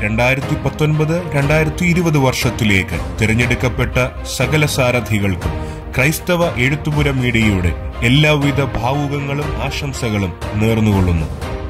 2019-2020 വർഷത്തിലേക്ക് തിരഞ്ഞെടുക്കപ്പെട്ട സകല സാരഥികൾക്കും ക്രൈസ്തവ എഴുത്തുപുര മീഡിയയുടെ എല്ലാവിധ ഭാവുകങ്ങളും ആശംസകളും നേർന്നുകൊള്ളുന്നു.